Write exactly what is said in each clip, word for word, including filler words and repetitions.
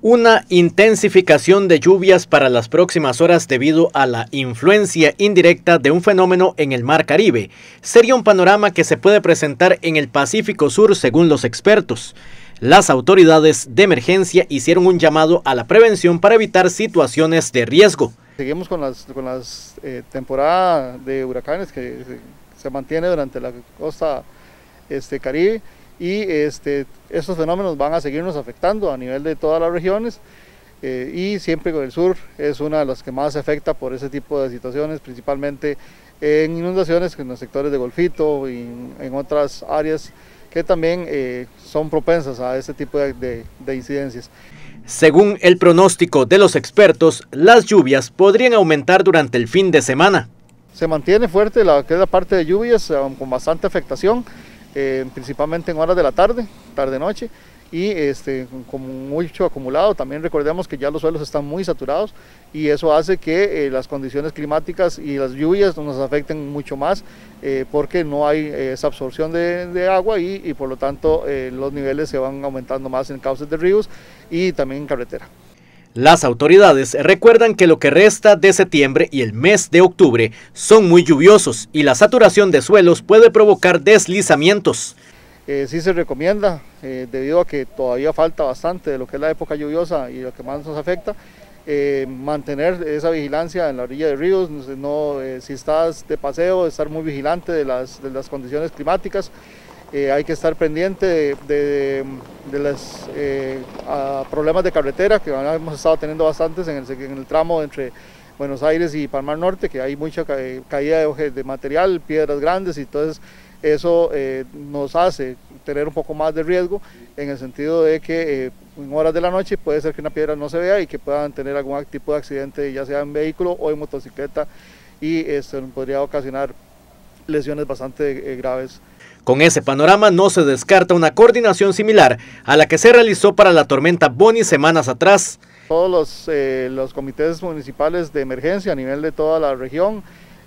Una intensificación de lluvias para las próximas horas debido a la influencia indirecta de un fenómeno en el Mar Caribe sería un panorama que se puede presentar en el Pacífico Sur según los expertos. Las autoridades de emergencia hicieron un llamado a la prevención para evitar situaciones de riesgo. Seguimos con las, con las eh, temporada de huracanes que se, se mantiene durante la costa este, Caribe. Y este, estos fenómenos van a seguirnos afectando a nivel de todas las regiones eh, y siempre con el sur es una de las que más se afecta por ese tipo de situaciones, principalmente en inundaciones en los sectores de Golfito y en, en otras áreas que también eh, son propensas a este tipo de, de, de incidencias. Según el pronóstico de los expertos, las lluvias podrían aumentar durante el fin de semana. Se mantiene fuerte la que es la parte de lluvias con bastante afectación. Eh, principalmente en horas de la tarde, tarde-noche, y este, con mucho acumulado. También recordemos que ya los suelos están muy saturados y eso hace que eh, las condiciones climáticas y las lluvias nos afecten mucho más eh, porque no hay eh, esa absorción de, de agua y, y por lo tanto eh, los niveles se van aumentando más en cauces de ríos y también en carretera. Las autoridades recuerdan que lo que resta de septiembre y el mes de octubre son muy lluviosos y la saturación de suelos puede provocar deslizamientos. Eh, sí se recomienda, eh, debido a que todavía falta bastante de lo que es la época lluviosa y lo que más nos afecta, eh, mantener esa vigilancia en la orilla de ríos, no, eh, si estás de paseo, estar muy vigilante de las, de las condiciones climáticas. Eh, hay que estar pendiente de, de, de los eh, problemas de carretera que hemos estado teniendo bastantes en el, en el tramo entre Buenos Aires y Palmar Norte, que hay mucha ca caída de, de material, piedras grandes, y entonces eso eh, nos hace tener un poco más de riesgo en el sentido de que eh, en horas de la noche puede ser que una piedra no se vea y que puedan tener algún tipo de accidente, ya sea en vehículo o en motocicleta, y esto podría ocasionar lesiones bastante eh, graves. Con ese panorama no se descarta una coordinación similar a la que se realizó para la tormenta Bonnie semanas atrás. Todos los, eh, los comités municipales de emergencia a nivel de toda la región,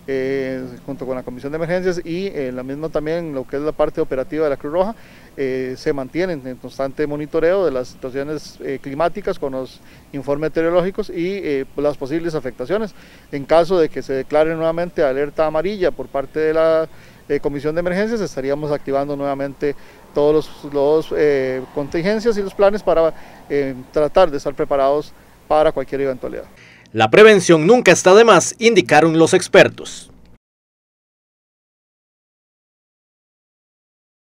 eh, junto con la Comisión de Emergencias y eh, la misma también lo que es la parte operativa de la Cruz Roja, eh, se mantienen en constante monitoreo de las situaciones eh, climáticas con los informes meteorológicos y eh, las posibles afectaciones. En caso de que se declare nuevamente alerta amarilla por parte de la eh, Comisión de Emergencias, estaríamos activando nuevamente todos los, los eh, contingencias y los planes para eh, tratar de estar preparados para cualquier eventualidad. La prevención nunca está de más, indicaron los expertos.